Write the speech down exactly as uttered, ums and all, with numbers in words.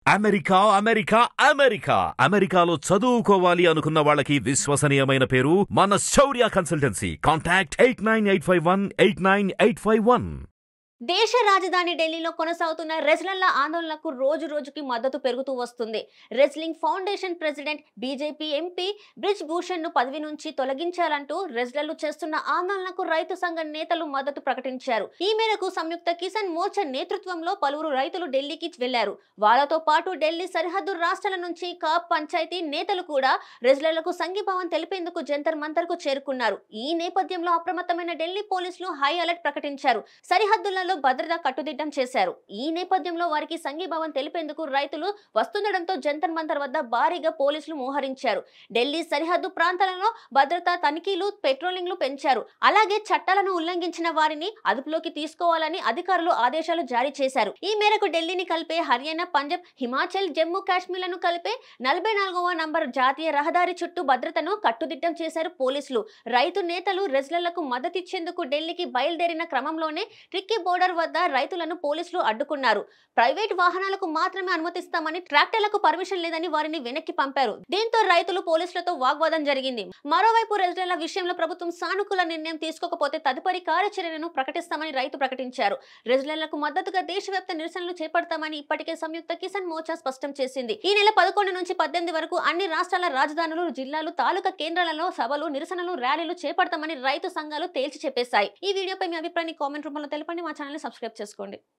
America America America అమెరికాలో చదువుకోవాలి అనుకున్న వాళ్ళకి విశ్వసనీయమైన పేరు మన Shaurya consultancy. Contact eight nine eight five one eight nine eight five one. దేశ రాజధాని ఢిల్లీలో కొనసాగుతున్న రెజ్లర్ల ఆందోళనకు రోజు రోజుకి మద్దతు పెరుగుతూ వస్తుంది. Wrestling foundation president, BJP MP Brij Bhushan ను పదవి నుంచి తొలగించాలంటూ రెజ్లర్లు చేస్తున్న ఆందోళనకు రైతు సంఘ నేతలు మద్దతు ప్రకటించారు. ఈ మేరకు సంయుక్త కిసాన్ మోర్చా నేతృత్వంలో పలువురు రైతులు ఢిల్లీకి వెళ్లారు. వాళ్ళతో పాటు ఢిల్లీ సరిహద్దు రాష్ట్రాల నుంచి కాప్ పంచాయతీ నేతలు కూడా రెజ్లర్లకు సంఘీభావం తెలిపేందుకు జంతర్ మంతర్ కు చేరుకున్నారు. ఈ నేపథ్యంలో అప్రమత్తమైన ఢిల్లీ పోలీసులు హై అలర్ట్ ప్రకటించారు. సరిహద్దుల భద్రత కట్టుదిట్టం చేశారు. ఈ నేపథ్యంలో వారికి సంఘీభావం తెలిపేందుకు రైతులు వస్తుండటంతో జంతర్ మంతర్ వద్ద భారీగా పోలీసులు మోహరించారు. ఢిల్లీ సరిహద్దు ప్రాంతాలలో భద్రతా తనిఖీలు, పెట్రోలింగ్లు పెంచారు. అలాగే చట్టాలను ఉల్లంఘించిన వారిని అదుపులోకి తీసుకోవాలని అధికారులు ఆదేశాలు జారీ చేశారు. ఈ మేరకు ఢిల్లీని కలిపే హర్యానా, పంజాబ్, హిమాచల్, జమ్మూ కాశ్మీర్లను కలిపే నలభై నాలుగవ నంబర్ జాతీయ రహదారి చుట్టూ భద్రతను కట్టుదిట్టం చేశారు పోలీసులు. రైతు నేతలు రెజ్లర్లకు మద్దతిచ్చేందుకు ఢిల్లీకి బయలుదేరిన క్రమంలోనే ట్రిక్కీ బోర్డర్ వద్ద రైతులను పోలీసులు అడ్డుకున్నారు. ప్రైవేట్ వాహనాలకు మాత్రమే అనుమతిస్తామని, ట్రాక్టర్లకు పర్మిషన్ లేదని వారిని వెనక్కి పంపారు. దీంతో రైతులు పోలీసులతో వాగ్వాదం జరిగింది. మరోవైపు రెజ్లర్ల విషయంలో ప్రభుత్వం సానుకూల నిర్ణయం తీసుకోకపోతే తదుపరి కార్యాచరణను ప్రకటిస్తామని రైతు ప్రకటించారు. రెజ్లర్లకు మద్దతుగా దేశవ్యాప్త నిరసనలు చేపడతామని ఇప్పటికే సంయుక్త కిసాన్ మోర్చా స్పష్టం చేసింది. ఈ నెల పదకొండు నుంచి పద్దెనిమిది వరకు అన్ని రాష్ట్రాల రాజధానులు, జిల్లాలు, తాలూకా కేంద్రాలలో సభలు, నిరసనలు, ర్యాలీలు చేపడతామని రైతు సంఘాలు తేల్చి చెప్పేశాయి. ఈ వీడియోపై మీ అభిప్రాయాన్ని కామెంట్ రూపంలో తెలపండి. మా ఛానల్ ని సబ్స్క్రైబ్ చేసుకోండి.